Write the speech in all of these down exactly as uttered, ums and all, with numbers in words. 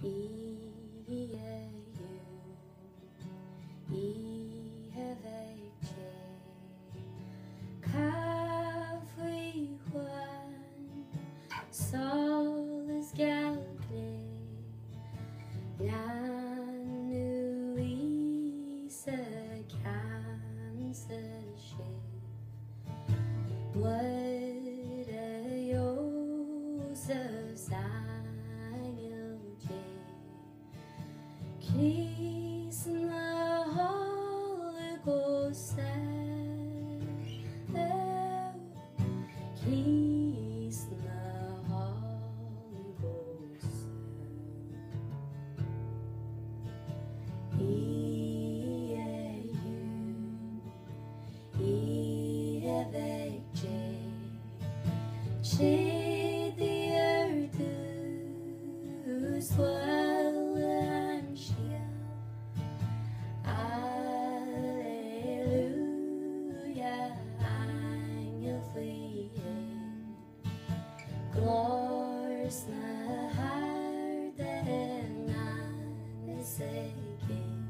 E A U E F A J Kaffee Juan Solis Galgni Nanu Isa Cancer What a Yosef Sangil J Keys in the Holy Ghost Keys in the Holy Ghost E A U E F A J Shade the earth to swell and shield. Alleluia, angel fleeing. Glorious na harden and seeking.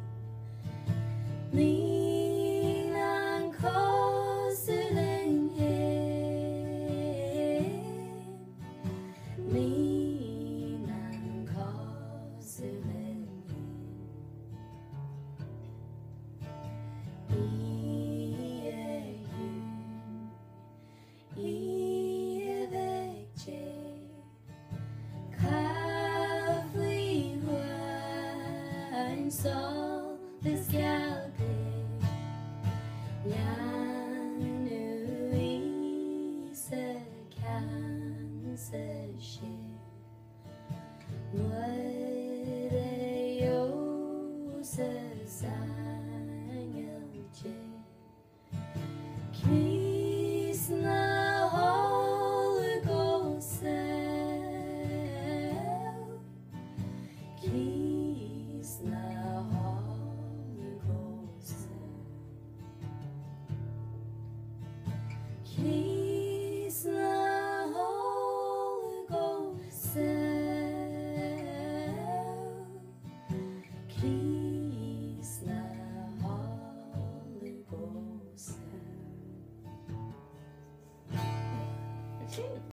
Lean on consoling him. Lean on consoling him. E A U E F A J Kaffee Juan Sol this galgay Yanu Isa Cancer ship What a Yosef Sangel J